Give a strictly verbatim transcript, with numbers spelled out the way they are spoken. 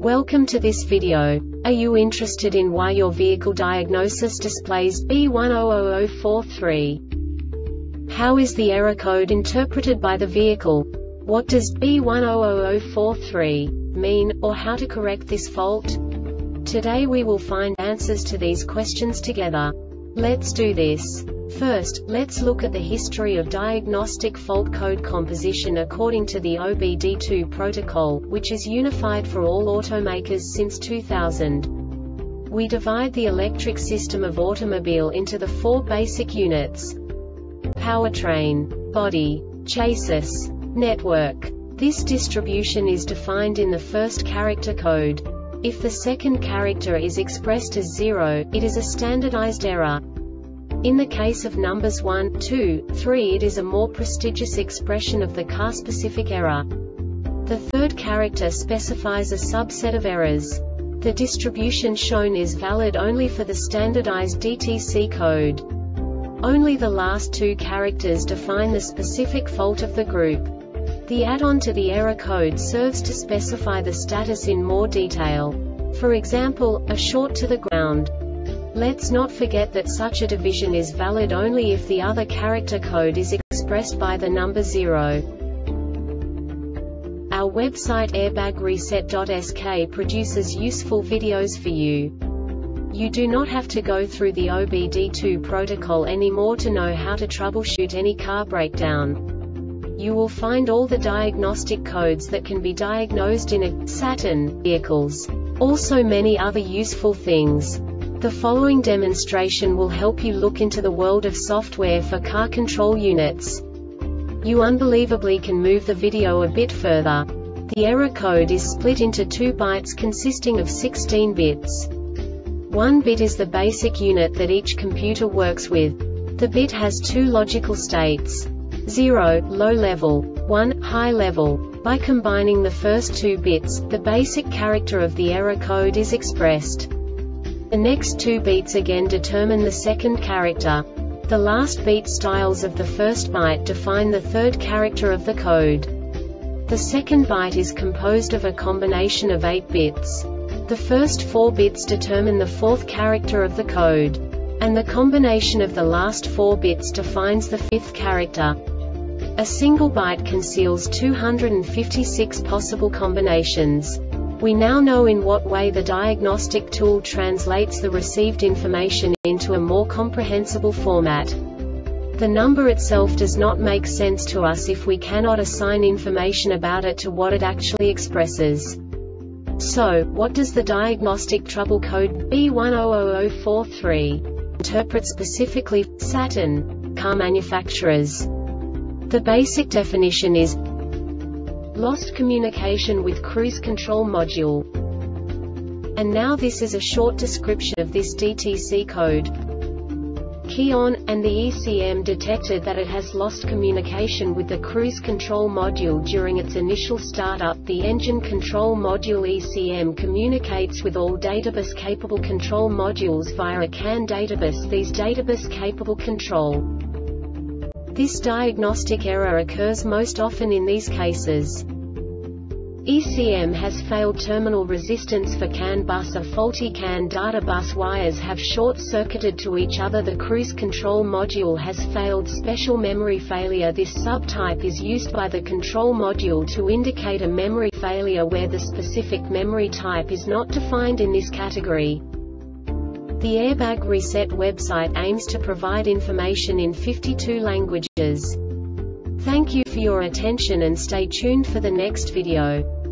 Welcome to this video. Are you interested in why your vehicle diagnosis displays B one zero zero zero four three? How is the error code interpreted by the vehicle? What does B one zero zero zero four three mean, or how to correct this fault? Today we will find answers to these questions together. Let's do this. First, let's look at the history of diagnostic fault code composition according to the O B D two protocol, which is unified for all automakers since two thousand. We divide the electric system of automobile into the four basic units: powertrain, body, chassis, network. This distribution is defined in the first character code. If the second character is expressed as zero, it is a standardized error. In the case of numbers one, two, three, it is a more prestigious expression of the car-specific error. The third character specifies a subset of errors. The distribution shown is valid only for the standardized D T C code. Only the last two characters define the specific fault of the group. The add-on to the error code serves to specify the status in more detail. For example, a short to the ground. Let's not forget that such a division is valid only if the other character code is expressed by the number zero. Our website airbag reset dot S K produces useful videos for you. You do not have to go through the O B D two protocol anymore to know how to troubleshoot any car breakdown. You will find all the diagnostic codes that can be diagnosed in a Saturn vehicles. Also many other useful things. The following demonstration will help you look into the world of software for car control units. You unbelievably can move the video a bit further. The error code is split into two bytes consisting of sixteen bits. One bit is the basic unit that each computer works with. The bit has two logical states: zero, low level, one, high level. By combining the first two bits, the basic character of the error code is expressed. The next two beats again determine the second character. The last beat styles of the first byte define the third character of the code. The second byte is composed of a combination of eight bits. The first four bits determine the fourth character of the code. And the combination of the last four bits defines the fifth character. A single byte conceals two hundred fifty-six possible combinations. We now know in what way the diagnostic tool translates the received information into a more comprehensible format. The number itself does not make sense to us if we cannot assign information about it to what it actually expresses. So, what does the diagnostic trouble code B one zero zero zero four three interpret specifically for Saturn car manufacturers? The basic definition is lost communication with cruise control module. And now this is a short description of this D T C code. Key on, and the E C M detected that it has lost communication with the cruise control module during its initial startup. The engine control module E C M communicates with all databus capable control modules via a C A N databus. These databus capable control. This diagnostic error occurs most often in these cases: E C M has failed terminal resistance for C A N bus. A faulty C A N data bus wires have short-circuited to each other. The cruise control module has failed. Special memory failure. This subtype is used by the control module to indicate a memory failure where the specific memory type is not defined in this category. The Airbag Reset website aims to provide information in fifty-two languages. Thank you for your attention and stay tuned for the next video.